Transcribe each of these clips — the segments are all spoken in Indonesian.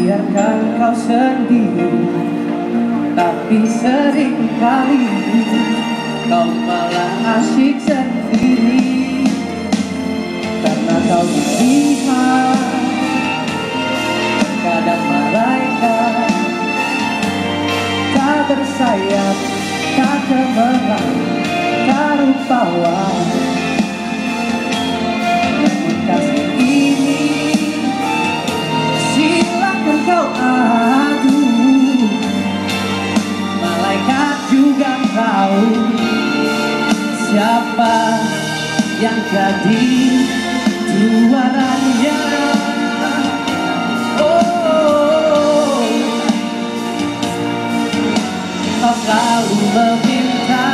biarkan kau sendiri, tapi seringkali kau malah asyik sendiri. Karena kau melihat kadang malaikat tak bersayap, tak cemerlang, tak rupawan. Namun kasih ini silakan kau adu, malaikat juga tahu siapa yang jadi juaranya. Oh, kau selalu meminta,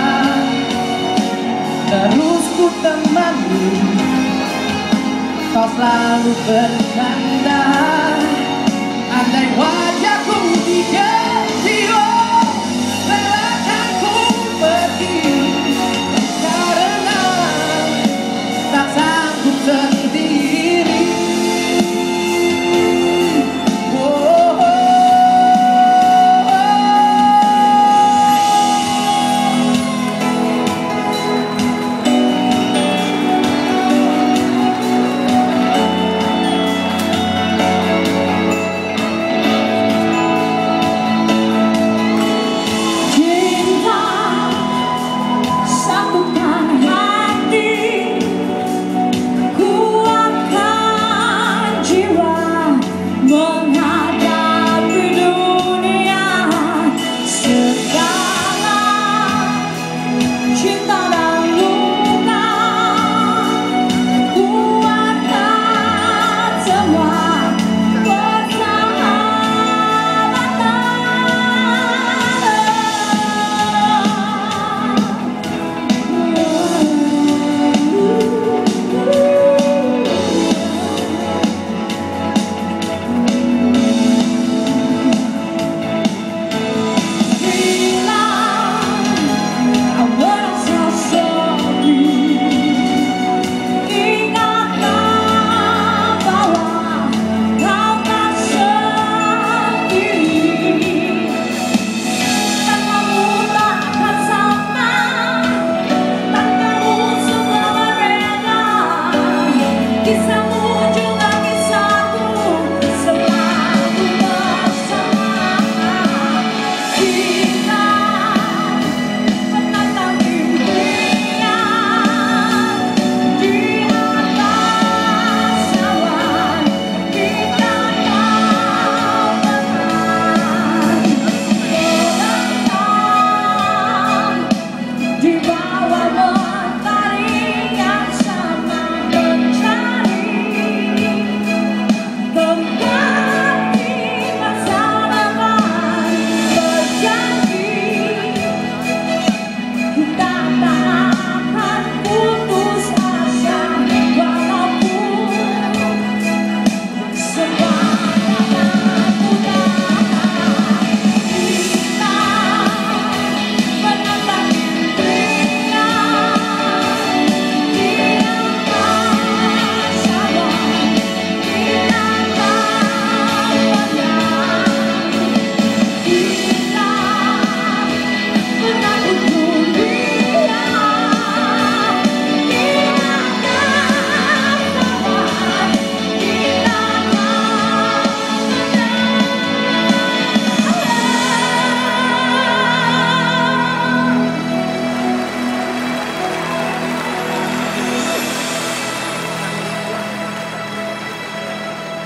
terus ku temani. Kau selalu bercanda, andai wajahku diganti, oh, relakan ku pergi, karena tak sanggup sendiri. Oh,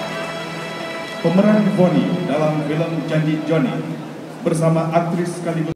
pemeran Bonnie dalam film Janji Johnny bersama aktris sekaligus